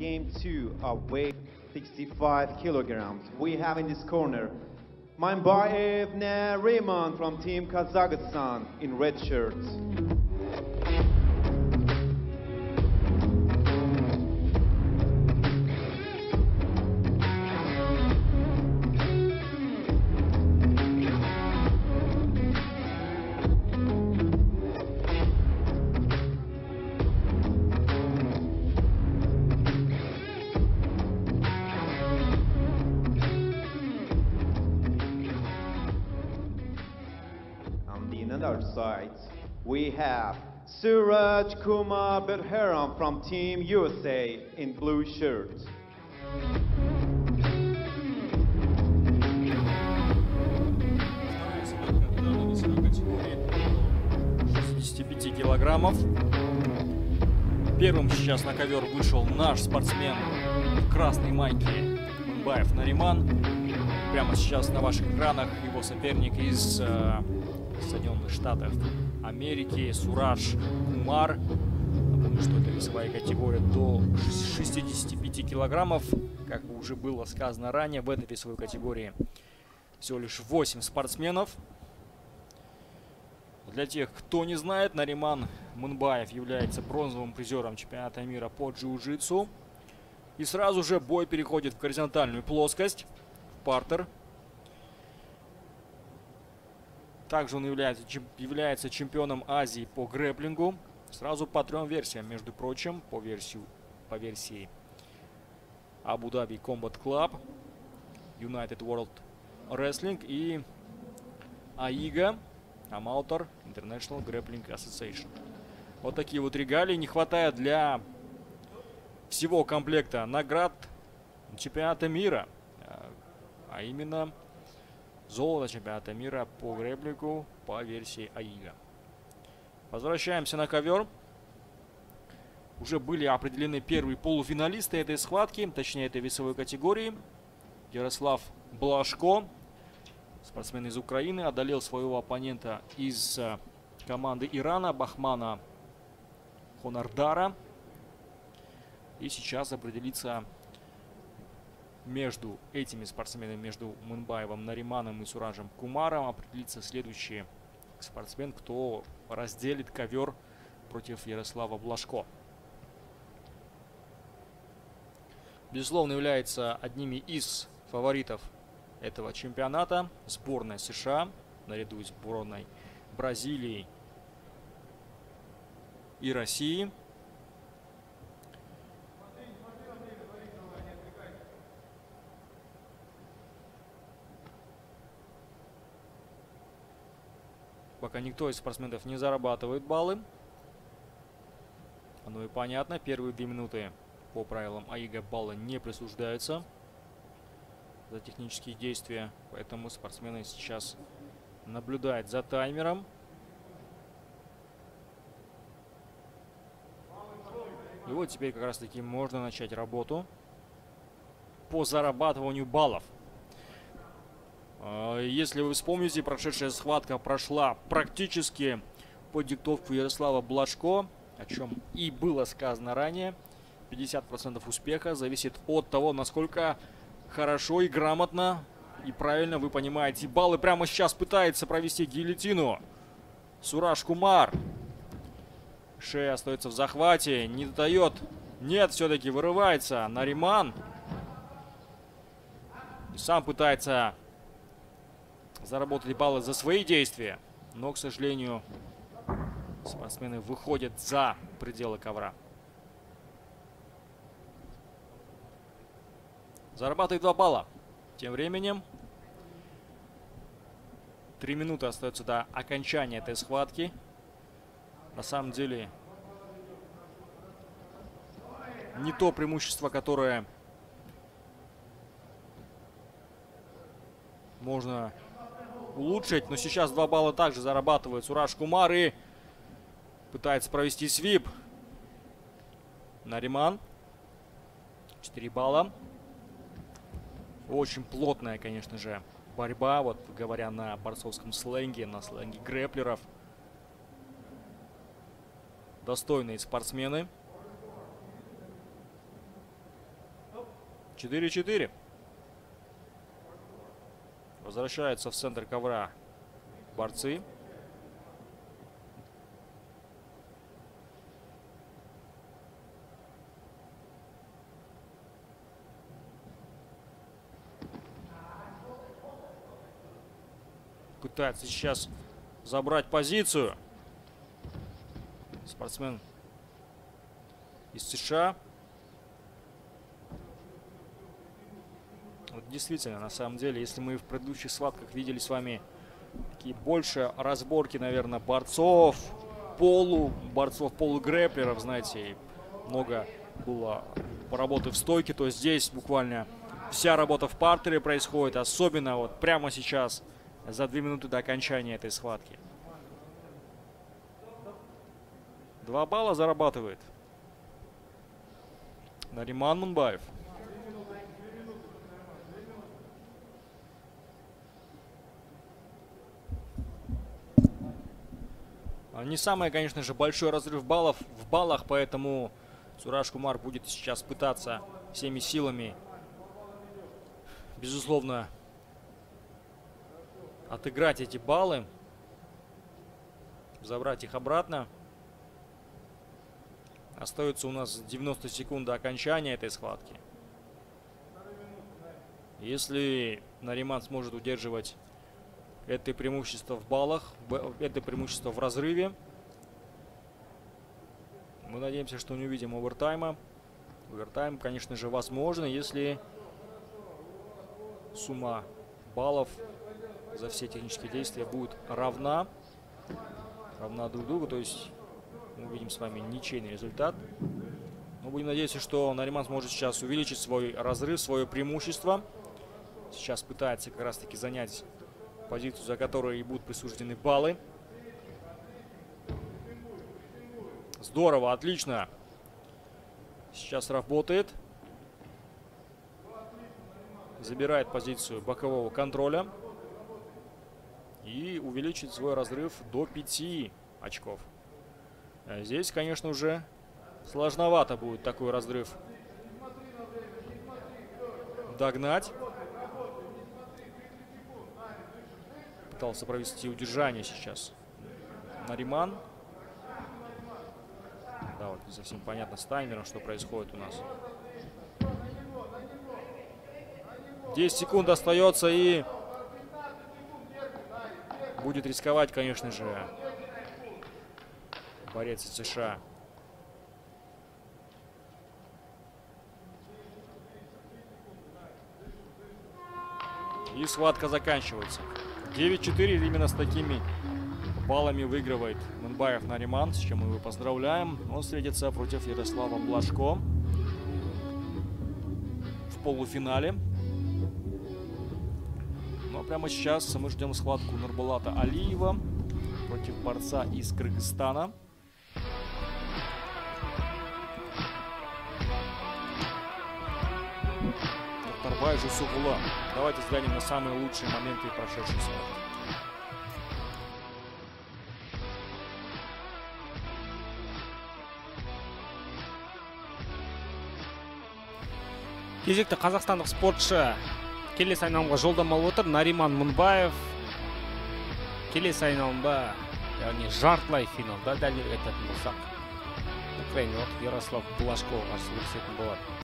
game 2 of weight 65 kilograms. We have in this corner Manbayev Nariman from Team Kazakhstan in red shirts. On the other side, we have Suraj Kumar Bedharam from Team USA in blue shirt. Категории 65 килограммов. Первым сейчас на ковер вышел наш спортсмен в красной майке Манбаев Нариман. Прямо сейчас на ваших экранах его соперник из Соединенных Штатов Америки Сурадж Кумар. Напомню, что это весовая категория до 65 килограммов. Как уже было сказано ранее, в этой весовой категории всего лишь 8 спортсменов. Для тех, кто не знает, Нариман Манбаев является бронзовым призером чемпионата мира по джиу-джитсу. И сразу же бой переходит в горизонтальную плоскость, в партер. Также он является чемпионом Азии по грэпплингу. Сразу по 3 версиям, между прочим, по версии Abu Dhabi Combat Club, United World Wrestling и AIGA, Amateur International Grappling Association. Вот такие вот регалии. Не хватает для всего комплекта наград чемпионата мира, а именно золото чемпионата мира по грэпплингу по версии AIGA. Возвращаемся на ковер. Уже были определены первые полуфиналисты этой схватки, точнее этой весовой категории. Ярослав Блажко, спортсмен из Украины, одолел своего оппонента из команды Ирана Бахмана Хонардара. И сейчас определится между этими спортсменами, между Манбаевым Нариманом и Сураджем Кумаром, определится следующий спортсмен, кто разделит ковер против Ярослава Блажко. Безусловно, является одними из фаворитов этого чемпионата сборная США, наряду с сборной Бразилии и России. Пока никто из спортсменов не зарабатывает баллы. Оно и понятно. Первые 2 минуты по правилам AIGA баллы не присуждаются за технические действия. Поэтому спортсмены сейчас наблюдают за таймером. И вот теперь как раз таки можно начать работу по зарабатыванию баллов. Если вы вспомните, прошедшая схватка прошла практически по диктовку Ярослава Блажко, о чем и было сказано ранее. 50% успеха зависит от того, насколько хорошо и грамотно и правильно вы понимаете баллы. Прямо сейчас пытается провести гильотину Сурадж Кумар. Шея остается в захвате, не дает. Нет, все-таки вырывается Нариман. И сам пытается заработать баллы за свои действия. Но, к сожалению, спортсмены выходят за пределы ковра. Зарабатывает 2 балла. Тем временем 3 минуты остается до окончания этой схватки. На самом деле не то преимущество, которое можно улучшить. Но сейчас 2 балла также зарабатывает Сурадж Кумар и пытается провести свип. Нариман. 4 балла. Очень плотная, конечно же, борьба. Вот говоря на борцовском сленге, на сленге грэпплеров. Достойные спортсмены. 4-4. Возвращаются в центр ковра борцы. Пытается сейчас забрать позицию спортсмен из США. Вот действительно, на самом деле, если мы в предыдущих схватках видели с вами такие больше разборки, наверное, борцов, полугрэпплеров, знаете, много было работы в стойке, то здесь буквально вся работа в партере происходит, особенно вот прямо сейчас, за 2 минуты до окончания этой схватки. 2 балла зарабатывает Нариман Мунбаев. Не самый, конечно же, большой разрыв баллов в баллах, поэтому Сураж Кумар будет сейчас пытаться всеми силами, безусловно, отыграть эти баллы, забрать их обратно. Остается у нас 90 секунд до окончания этой схватки. Если Нариман сможет удерживать это преимущество в баллах, это преимущество в разрыве, мы надеемся, что не увидим овертайма. Овертайм, конечно же, возможно, если сумма баллов за все технические действия будет равна друг другу, то есть мы увидим с вами ничейный результат. Но будем надеяться, что Нариман сможет сейчас увеличить свой разрыв, свое преимущество. Сейчас пытается как раз таки занять позицию, за которой и будут присуждены баллы. Здорово, отлично. Сейчас работает. Забирает позицию бокового контроля. И увеличит свой разрыв до 5 очков. Здесь, конечно, уже сложновато будет такой разрыв догнать. Пытался провести удержание сейчас Нариман. Да, вот не совсем понятно с таймером, что происходит у нас. 10 секунд остается, и будет рисковать, конечно же, борец из США. И схватка заканчивается. 9-4. Именно с такими баллами выигрывает Мунбаев Нариман, с чем мы его поздравляем. Он встретится против Ярослава Блажко в полуфинале. Ну а прямо сейчас мы ждем схватку Нурбулата Алиева против борца из Кыргызстана. Тарбай Жусугула. Давайте взглянем на самые лучшие моменты прошедшей схватки. Кезекті қазақстандық спортшы келесі айналымға жолдама алып отыр. Нариман Мунбаев келесі айналымда, яғни жартылай финалда, дәлірек айтатын болсақ, украиналық Ярослав Блажко қарсы күресетін болады.